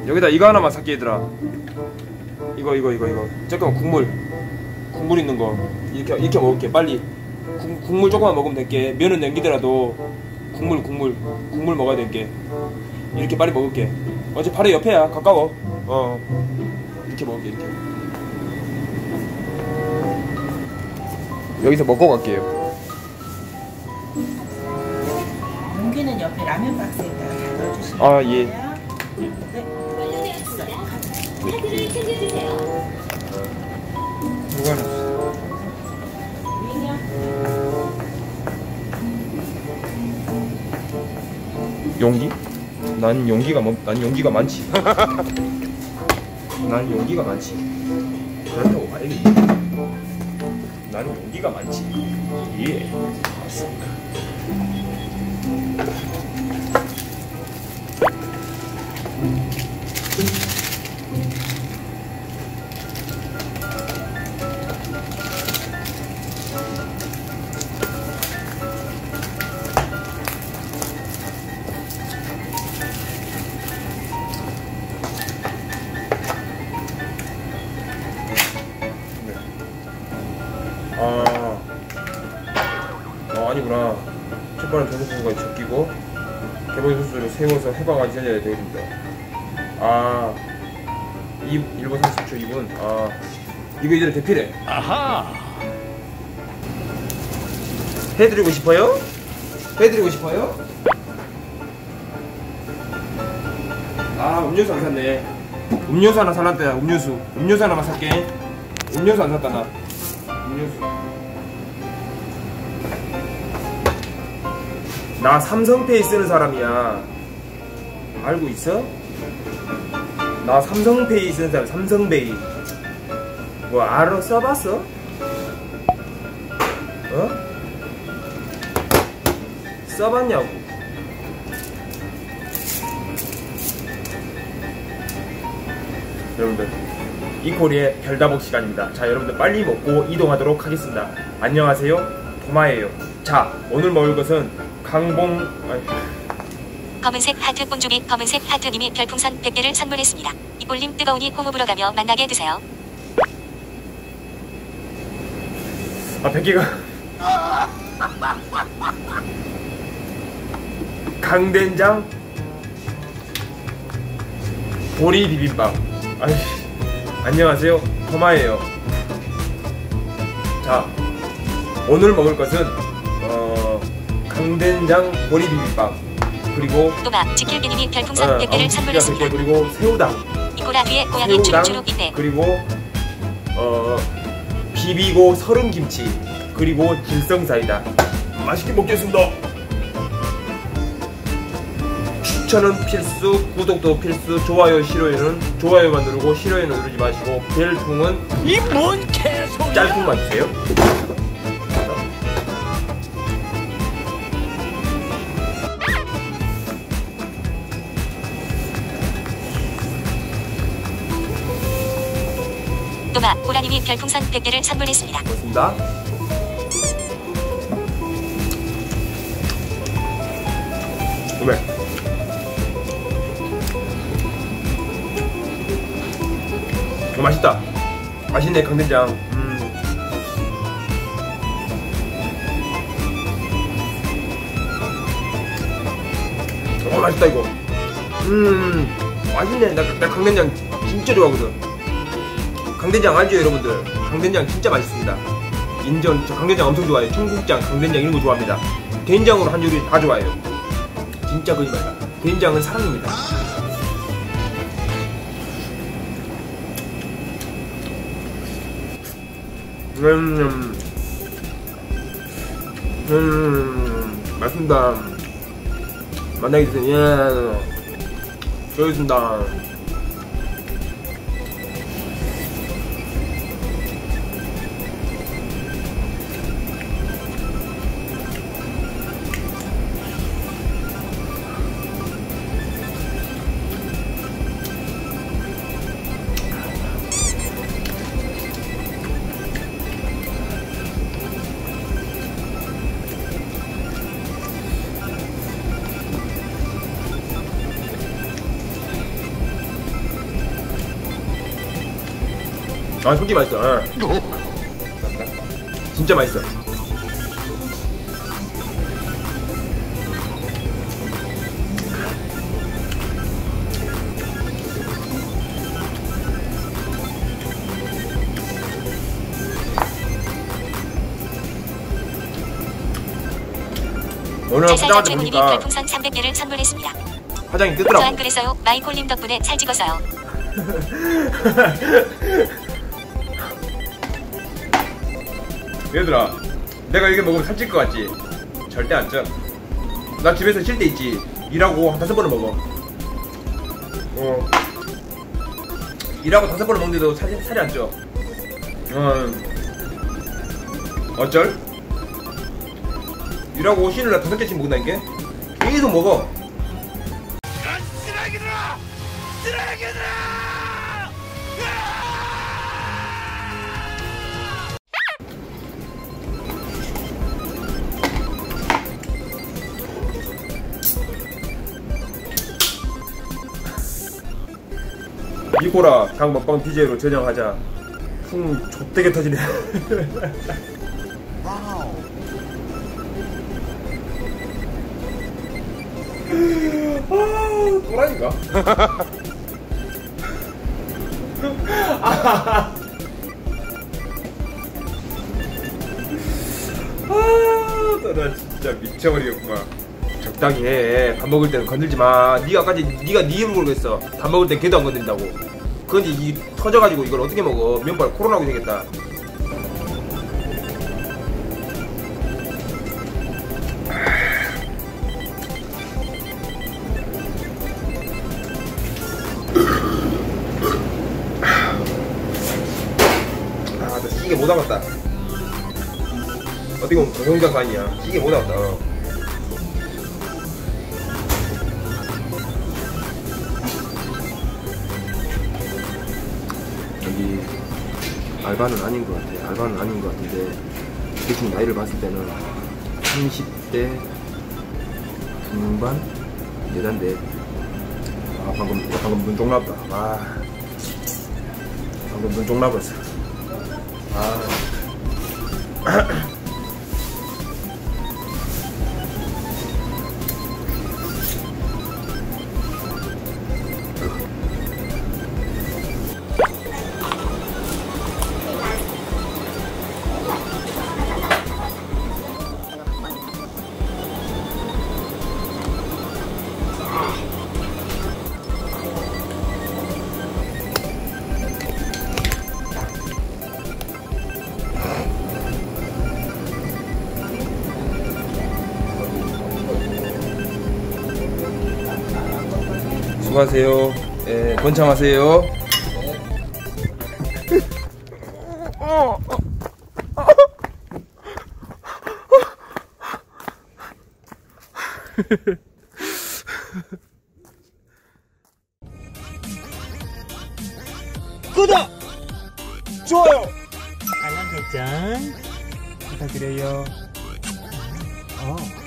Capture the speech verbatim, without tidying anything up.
여기다 이거 하나만 살게 얘들아. 이거 이거 이거 이거 잠깐만. 국물 국물 있는 거 이렇게 이렇게 먹을게. 빨리 국, 국물 조금만 먹으면 될게. 면은 남기더라도 국물 국물 국물 먹어야 될게. 이렇게 빨리 먹을게. 어제 바로 옆에야. 가까워. 어 이렇게 먹을게. 이렇게 여기서 먹고 갈게요. 용기는 옆에 라면 박스에다가 넣어주시면 아 예. 네. 카드를 챙겨주세요. 누가 놨어? 용기? 난 용기가 뭐, 난 용기가 많지. 난 용기가 많지. 그렇다고 봐야겠지. 난 용기가 많지. 예, 맞습니다. 아, 어, 아니구나. 첫번은 전복국까지 적기고 개보이 소스를 세워서 해봐가 지어야 되겠습니다. 아, 일 분 삼십 초 이 분. 아, 이거 이제는 대피래. 아하. 해드리고 싶어요? 해드리고 싶어요? 아, 음료수 안 샀네. 음료수 하나 살란다. 음료수. 음료수 하나만 살게. 음료수 안 샀다 나. 음료수. 나 삼성페이 쓰는 사람이야. 알고 있어? 나 삼성페이 쓰는 사람. 삼성페이. 뭐 알아? 써봤어? 어? 써봤냐고. 여러분들, 이코리의 별다복 시간입니다. 자, 여러분들 빨리 먹고 이동하도록 하겠습니다. 안녕하세요, 도마예요. 자, 오늘 먹을 것은 강봉... 아니... 검은색 하트 뽕주비 검은색 하트님이 별풍선 백 개를 선물했습니다. 이볼님 뜨거우니 호흡 불어가며 만나게 드세요. 아, 백 개가... 강된장 보리 비빔밥. 아이, 안녕하세요, 토마예요. 자, 오늘 먹을 것은 어, 강된장 보리 비빔밥, 그리고 또마 지킬비님이 별풍선 어, 백 개를 선물했습니다. 그리고 새우당, 이코라 위에 고양이 주룩주룩 있네. 그리고 어, 비비고 서른김치, 그리고 길성사이다. 맛있게 먹겠습니다. 추천은 필수, 구독도 필수, 좋아요, 싫어요는 좋아요만 누르고 싫어요는 누르지 마시고 별풍은 이 뭔 개소리야! 짤풍만 주세요. 또마 호라님이 별풍선 백 개를 선물했습니다. 고맙습니다. 왜? 어, 맛있다. 맛있네, 강된장. 음. 어, 맛있다 이거. 음, 맛있네. 나, 나 강된장 진짜 좋아하거든. 강된장 알죠, 여러분들? 강된장 진짜 맛있습니다. 인정. 저 강된장 엄청 좋아해요. 청국장, 강된장 이런 거 좋아합니다. 된장으로 한 요리 다 좋아해요. 진짜 거짓말이야. 된장은 사랑입니다. 음, 음, 음, 맛있습니다. 만나게 되세요. 예, 좋습니다. 아 솔직히 맛있어. 어. 진짜 맛있어. 오늘 잘살다 화장할 때 최군님이 보니까 별풍선 삼백 개를 선물했습니다. 화장이 저 뜨더라고. 안 그랬어요. 마이콜님 덕분에 잘 찍었어요. 얘들아, 내가 이게 먹으면 살찔 것 같지? 절대 안 쪄. 나 집에서 쉴 때 있지. 일하고 한 다섯 번을 먹어. 어. 일하고 다섯 번을 먹는데도 살이, 살이 안 쪄. 어. 어쩔? 일하고 쉬는 날 다섯 개씩 먹는다는 게? 계속 먹어. 쓰레기들아! 쓰레기들아! 이코라 닭 먹방 비제이로 전향하자. 풍 좆되게 터지네. 아, 또라이가? 아, 나 진짜 미쳐버리겠구만. 적당히 해. 밥 먹을 때는 건들지 마. 네가 아까 네가 네 입을 모르겠어. 밥 먹을 때 걔도 안 건든다고. 그건 이제 이 터져가지고 이걸 어떻게 먹어? 면발 코로나 오게 생겼다. 아, 나 시계 못 잡았다. 어떻게 보면 고성장가 아니야. 시계 못 잡았다. 어. 여기 알바는 아닌 것 같아. 알바는 아닌 것 같은데 대충 나이를 봤을 때는 삼십 대 중반 여잔데. 아 방금 방금 눈종 났다. 아 방금 눈종 나버렸어. 아. 수고하세요. 예, 번창하세요. 구독! 좋아요! 알람 설정 부탁드려요. 어.